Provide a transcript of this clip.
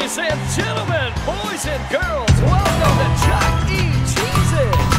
Ladies and gentlemen, boys and girls, welcome to Chuck E. Cheese's.